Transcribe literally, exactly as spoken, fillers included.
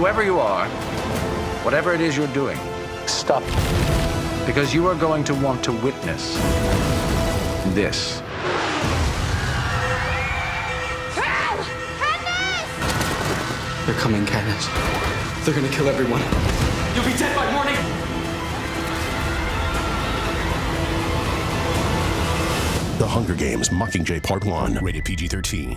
Whoever you are, whatever it is you're doing, stop. Because you are going to want to witness this. Help! Katniss! They're coming, Katniss. They're gonna kill everyone. You'll be dead by morning! The Hunger Games: Mockingjay Part one. Rated P G thirteen.